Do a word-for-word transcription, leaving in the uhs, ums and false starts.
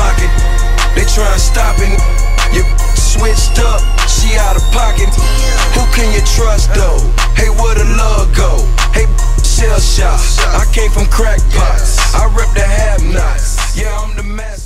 pocket. They tryna stop it. You switched up, she out of pocket. Who can you trust though? Hey, where the love go? Hey, shell shock. I came from crackpots. I rep the have-nots. Yeah, I'm the master.